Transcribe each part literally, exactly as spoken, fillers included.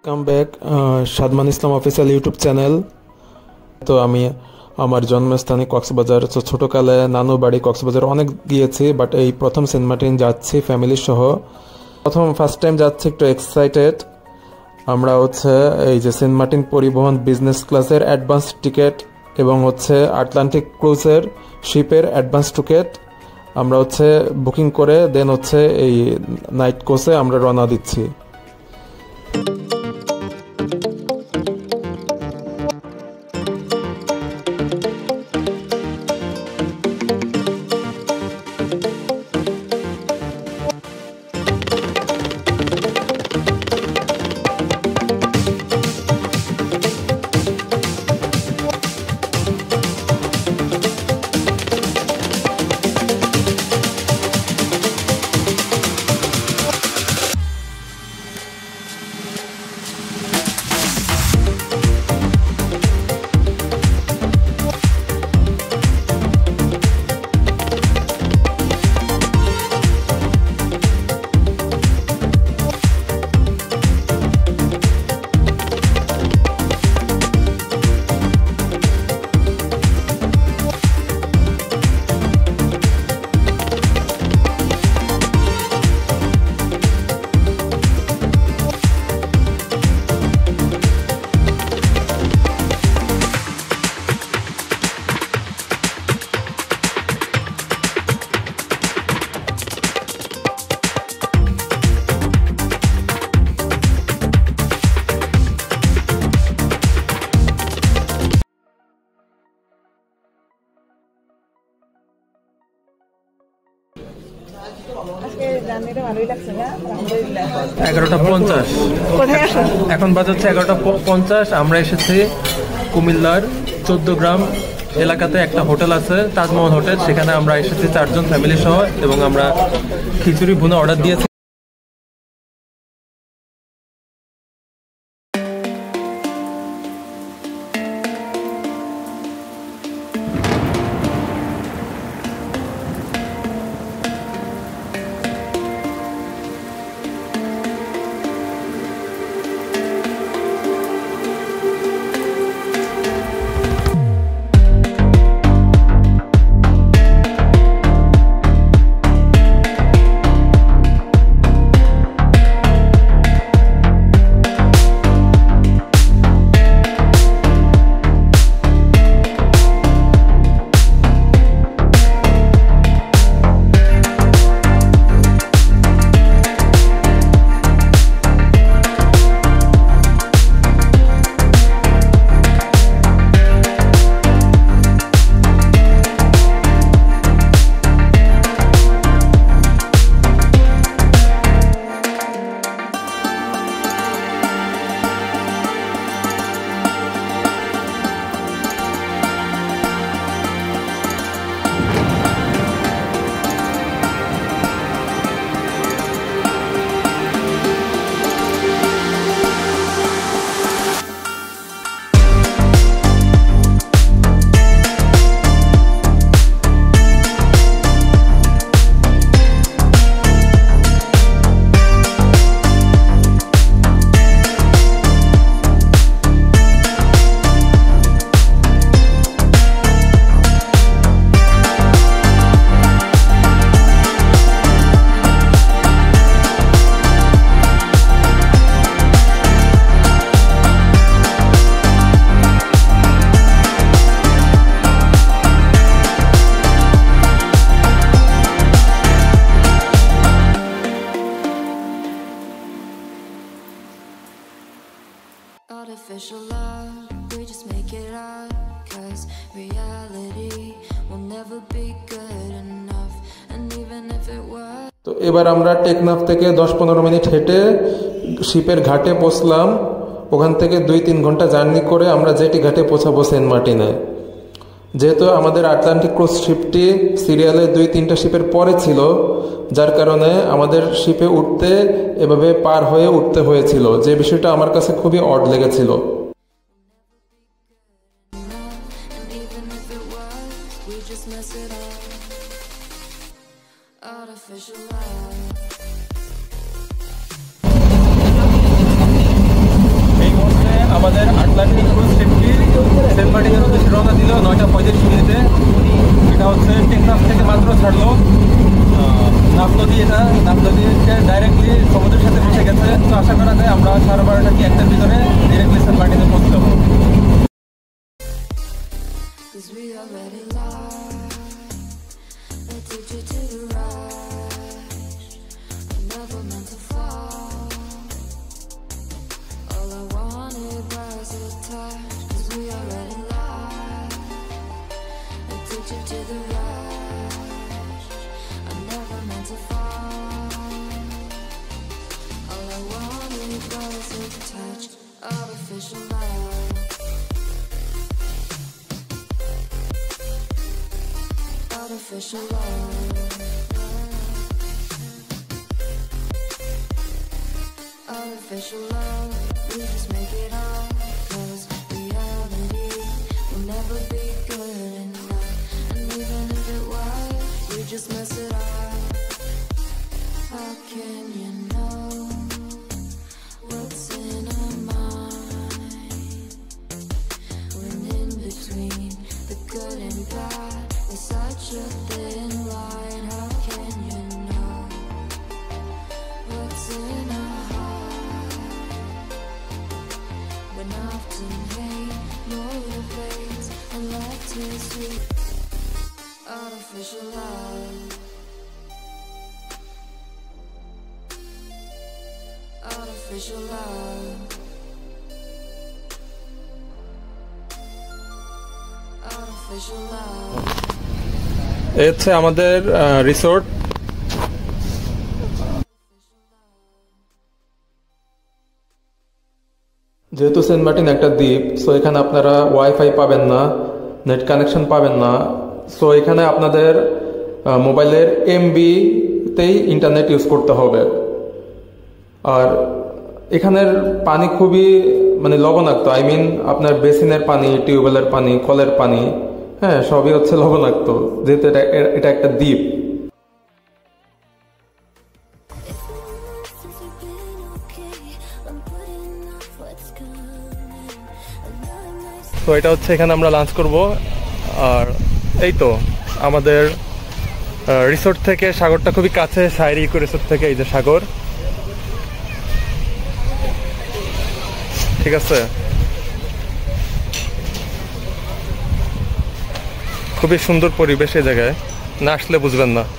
Welcome back Sadman Islam official YouTube channel. তো আমি আমার জন্মস্থানে কক্সবাজার, তো ছোটোকালে নানু বাড়ি কক্সবাজার অনেক গিয়েছি, বাট এই প্রথম সেন্ট মার্টিন যাচ্ছি ফ্যামিলি সহ। প্রথম ফার্স্ট টাইম যাচ্ছি, একটু এক্সাইটেড। আমরা হচ্ছে এই যে সেন্ট মার্টিন পরিবহন বিজনেস ক্লাসের অ্যাডভান্স টিকিট এবং হচ্ছে আটলান্টিক ক্রুজের শিপের অ্যাডভান্স টিকিট আমরা হচ্ছে বুকিং করে দেন হচ্ছে এই নাইট কোচে আমরা রওনা দিচ্ছি। এগারোটা পঞ্চাশ এখন বাজে হচ্ছে এগারোটা পঞ্চাশ। আমরা এসেছি কুমিল্লার চোদ্দ গ্রাম এলাকাতে একটা হোটেল আছে, তাজমহল হোটেল। সেখানে আমরা এসেছি চারজন ফ্যামিলি সহ এবং আমরা খিচুড়ি ভুনা অর্ডার দিয়েছি। Artificial love, we just make it up, cause reality will never be good enough, and even if it was. তো এবার আমরা টেকনাফ থেকে দশ পনেরো মিনিট হেঁটে শিপের ঘাটে পৌঁছলাম। ওখান থেকে দুই তিন ঘন্টা জার্নি করে আমরা জেটি ঘাটে পৌঁছাবো সেন্ট মার্টিনে। যেহেতু আমাদের আটলান্টিক ক্রুজ শিপটি সিরিয়ালে দুই তিনটা শিপের পরে ছিল, যার কারণে আমাদের শিপে উঠতে এভাবে পার হয়ে উঠতে হয়েছিল, যে বিষয়টা আমার কাছে খুবই অড লেগেছিল। Artificial love. All I wanted was a touch, 'cause we already lost. Addicted to the rush, I never meant to fall. All I wanted was a touch, artificial love. Artificial love. Artificial love, we just make it up, 'cause reality will never be good enough. And even if it was, you just mess it up. How can you know what's in our mind, when in between the good and bad is such a thin line? How can you know what's in our when often hate motivates and left is sweet? Artificial love. Artificial love. Artificial love. এই হচ্ছে আমাদের resort. যেহেতু Saint Martin একটা দ্বীপ, so এখানে আপনারা wifi পাবেন না, নেট কানেকশন পাবেন না। সো এখানে আপনাদের মোবাইলের এমবিতেই ইন্টারনেট ইউজ করতে হবে। আর এখানের পানি খুবই মানে লবণাক্ত, আই মিন আপনার বেসিনের পানি, টিউবওয়েলের পানি, কলের পানি, হ্যাঁ সবই হচ্ছে লবণাক্ত, যেহেতু এটা এটা একটা দ্বীপ। তো এটা হচ্ছে এখানে আমরা লাঞ্চ করব। আর এই তো আমাদের রিসোর্ট থেকে সাগরটা খুবই কাছে, শায়েরি ইকো রিসোর্ট থেকে এই যে সাগর, ঠিক আছে। খুবই সুন্দর পরিবেশ এই জায়গায়, না আসলে বুঝবেন না।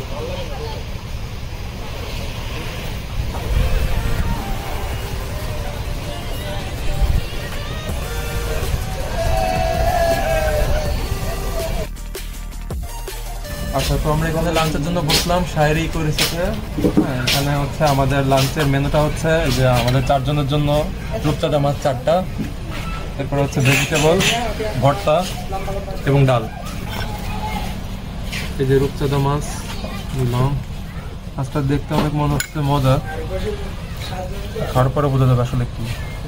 আচ্ছা, তো আমরা এখানে লাঞ্চের জন্য বসলাম শায়েরি ইকো রিসোর্টে। হ্যাঁ, এখানে হচ্ছে আমাদের লাঞ্চের মেনুটা হচ্ছে যে আমাদের চারজনের জন্য রূপচাঁদা মাছ চারটা, এরপর হচ্ছে ভেজিটেবল ভর্তা এবং ডাল। এই যে রূপচাঁদা মাছ নিলাম, মাছটা দেখতে অনেক মনে হচ্ছে মজা, খাওয়ার পরে বোঝা যাবে আসলে কি।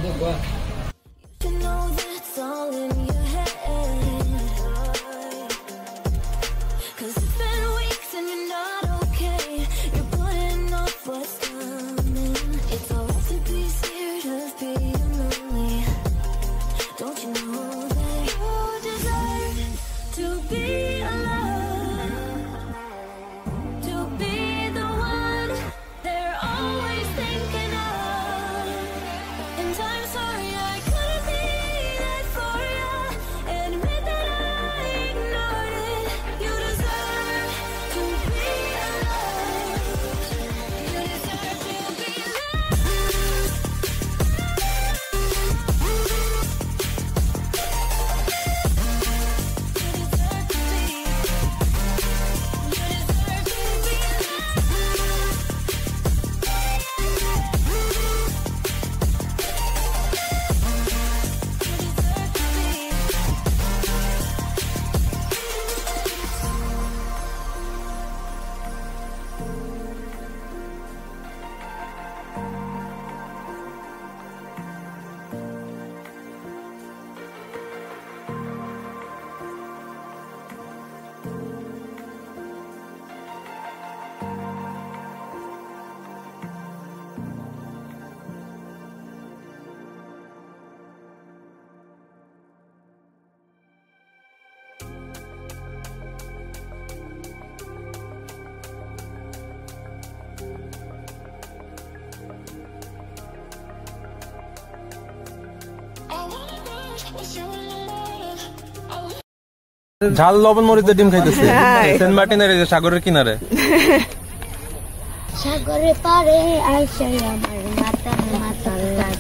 ঝাল লবণ মরিচের ডিম খাইতেছে সেন্ট মার্টিনের এই যে সাগরের কিনারে। সাগরে পারে আইসা আমার মাথা মাথা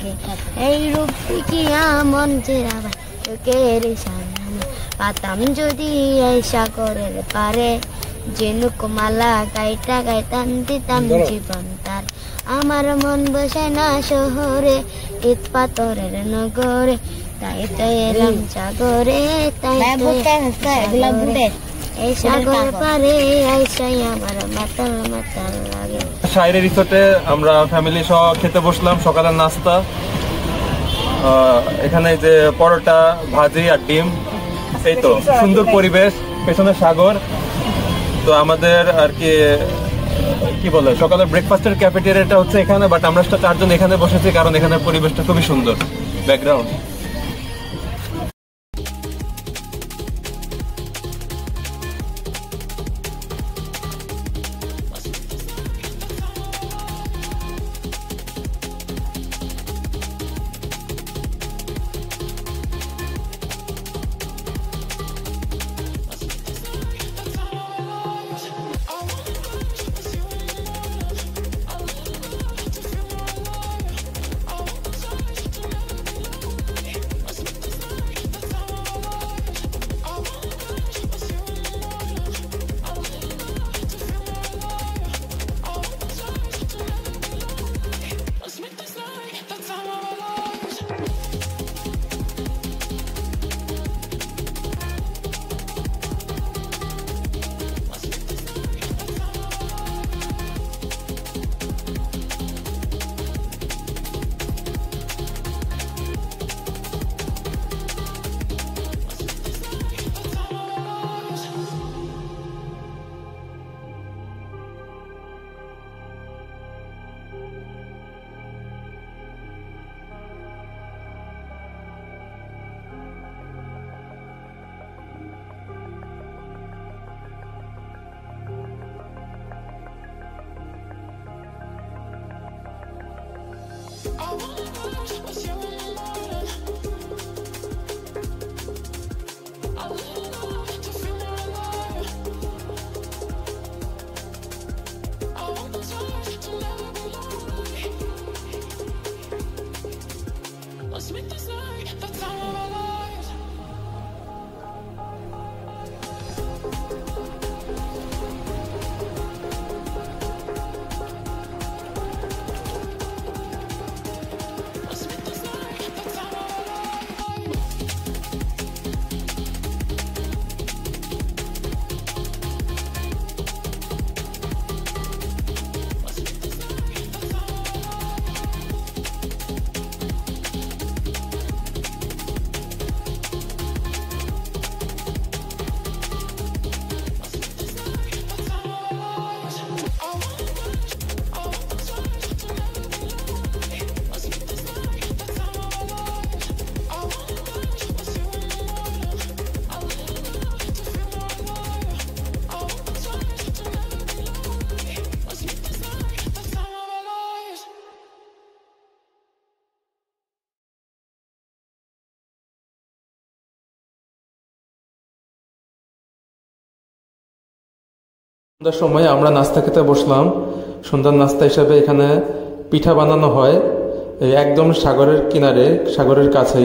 লাগে এই রূপ দেখিয়া মন চেরা চোখের সামনে পাতাম যদি এই সাগরের পারে জেনুকমালা গাইটা গাইতাম দিতাম জীবন তার আমার মন বসে না শহরে ইট পাথরের নগরে তাই তো এলাম সাগরে তাই তো এই সাগর পারে আইসাই আমার মাতাল মাতাল লাগে। শায়রি রিসোর্টে আমরা ফ্যামিলি সহ খেতে বসলাম সকালের নাস্তা। এখানে যে পরোটা ভাজি আর ডিম, এই তো সুন্দর পরিবেশ, পেছনে সাগর। তো আমাদের আর কি কি বলে সকালের ব্রেকফাস্টের ক্যাফেটেরিয়াটা হচ্ছে এখানে, বাট আমরা চারজন এখানে বসেছি কারণ এখানে পরিবেশটা খুবই সুন্দর, ব্যাকগ্রাউন্ড। সন্ধ্যার সময় আমরা নাস্তা খেতে বসলাম। সন্ধ্যার নাস্তা হিসাবে এখানে পিঠা বানানো হয় একদম সাগরের কিনারে, সাগরের কাছেই।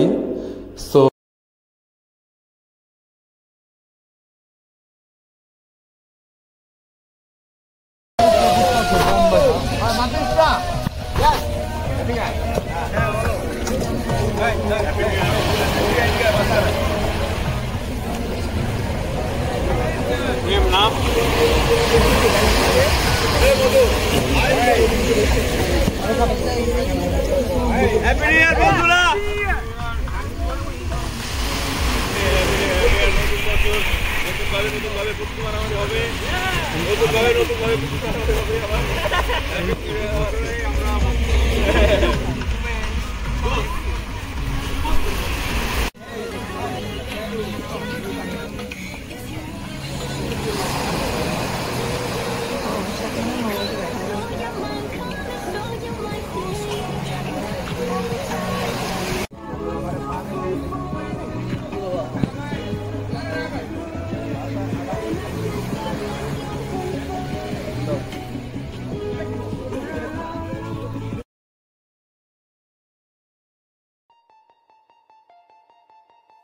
সো হ্যাপি নিউ ইয়ার বন্ধুরা। নতুন ভাবে নতুন ভাবে পুষ্টি মারামারি হবে, নতুন ভাবে নতুন ভাবে পুষ্টি মারামারি হবে।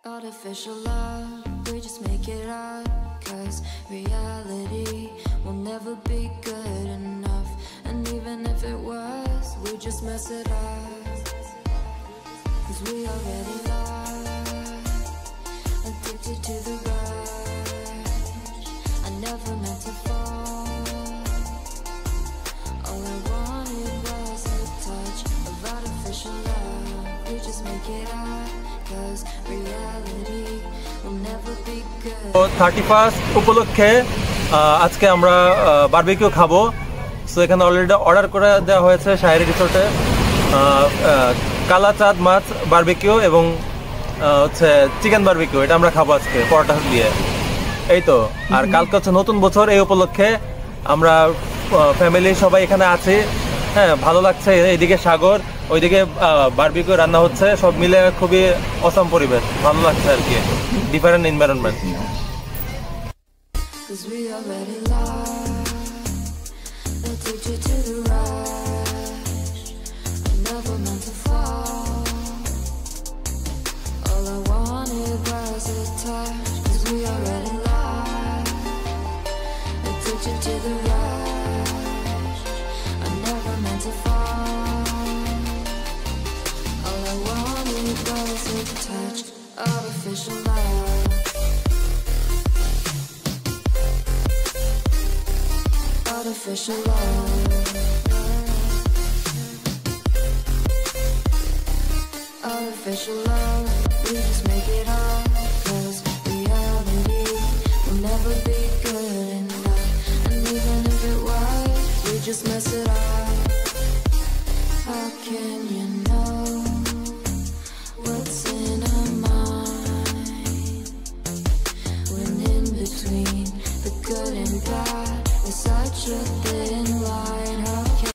Artificial love, we just make it up, cause reality will never be good enough. And even if it was, we just mess it up, cause we already lost, addicted to the rush. I never meant to fall, all I wanted was a touch of artificial love. We just make it up, cause reality will never be good. Thirty first উপলক্ষে আজকে আমরা barbecue খাবো। So এখানে already order করে দেওয়া হয়েছে শাহেরি রিসোর্টে কালা চাঁদ মাছ বারবিকিউ এবং হচ্ছে চিকেন বারবিকিউ। এটা আমরা খাবো আজকে পরোটা দিয়ে। এই তো, আর কালকে হচ্ছে নতুন বছর, এই উপলক্ষে আমরা ফ্যামিলি সবাই এখানে আছি। হ্যাঁ, ভালো লাগছে। এইদিকে সাগর, ওইদিকে বারবিকিউ রান্না হচ্ছে, সব মিলে খুবই অসাম পরিবেশ, ভালো লাগছে আর কি, different environment. Cause we already lost, addicted to the rush. I never meant to fall, all I wanted was a touch. Cause we already lost, addicted to the rush. I never meant to fall, all I wanted was a touch. Artificial love, artificial love, artificial love. We just make it up, cause reality will never be good enough. And even if it was, we just mess it up. How can you know what's in our mind, when in between the good and bad is such a thin line? How can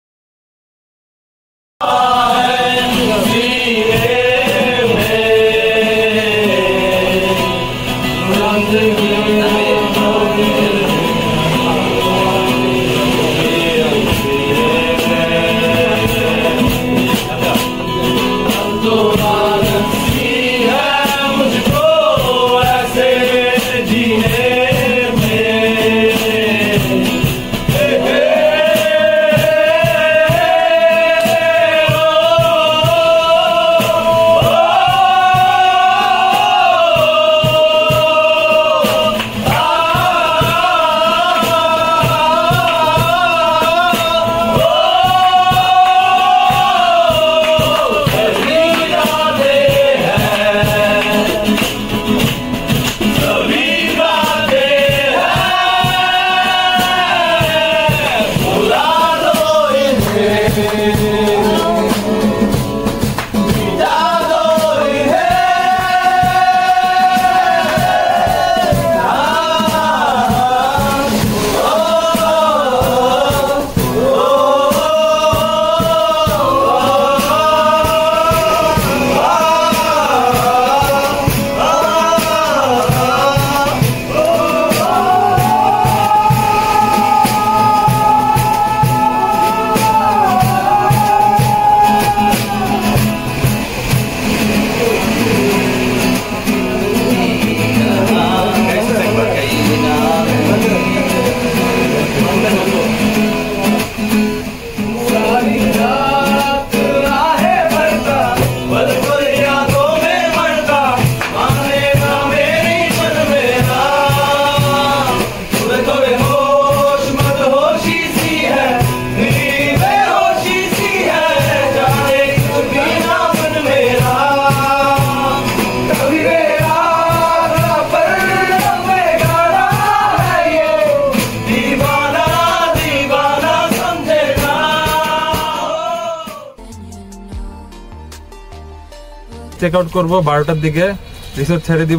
check out করবো বারোটার দিকে, resort ছেড়ে দিব।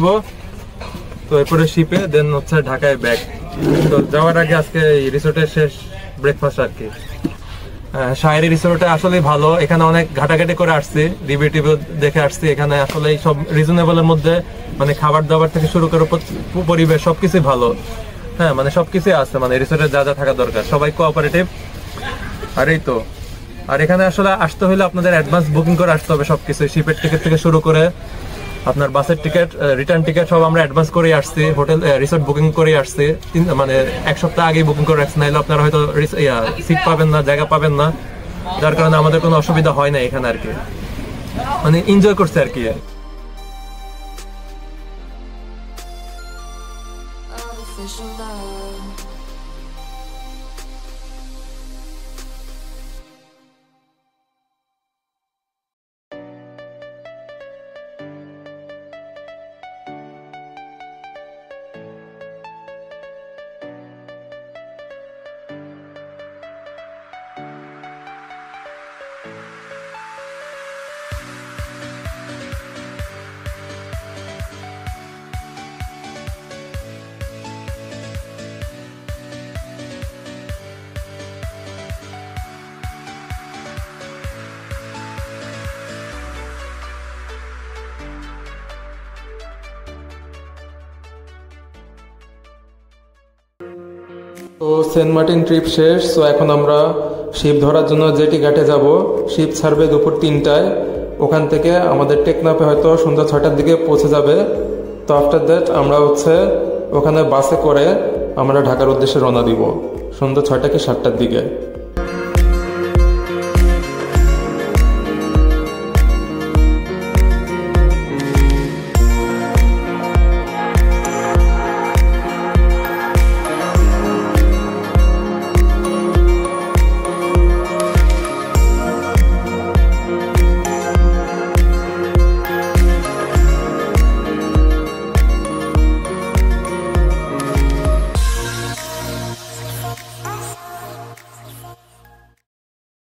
তো এরপরে শিপে দেন হচ্ছে ঢাকায় ব্যাক। তো যাওয়ার আগে আজকে রিসোর্টের শেষ ব্রেকফাস্ট আর কি। শাহেরি রিসোর্টে আসলে ভালো, এখানে অনেক ঘাটাঘাটি করে আসছি, রিভিউ টিভিউ দেখে আসছি। এখানে আসলে সব রিজনেবলের মধ্যে, মানে খাবার দাবার থেকে শুরু করে পরিবেশ সবকিছুই ভালো। হ্যাঁ, মানে সবকিছুই আছে, মানে রিসোর্টে যা যা থাকা দরকার, সবাই কোঅপারেটিভ। আর এই তো, আর এখানে আসলে আসতে হলে আপনাদের অ্যাডভান্স বুকিং করে আসতে হবে সবকিছু, শিপের টিকিট থেকে শুরু করে আপনার বাসের টিকিট, রিটার্ন টিকিট সব আমরা অ্যাডভান্স করে আসছি, হোটেল রিসোর্ট বুকিং করে আসছি, তিন মানে এক সপ্তাহ আগেই বুকিং করে রাখছি, নাহলে আপনারা হয়তো সিট পাবেন না, জায়গা পাবেন না, যার কারণে আমাদের কোনো অসুবিধা হয় না এখানে আর কি, মানে এনজয় করছে আর কি। Artificial love. তো সেন্ট মার্টিন ট্রিপ শেষ। সো এখন আমরা শিপ ধরার জন্য জেটি ঘাটে যাব। শিপ ছাড়বে দুপুর তিনটায়, ওখান থেকে আমাদের টেকনাফে হয়তো সন্ধ্যা ছয়টার দিকে পৌঁছে যাবে। তো আফটার দ্যাট আমরা হচ্ছে ওখানে বাসে করে আমরা ঢাকার উদ্দেশ্যে রওনা দিব সন্ধ্যা ছয়টা কি সাতটার দিকে।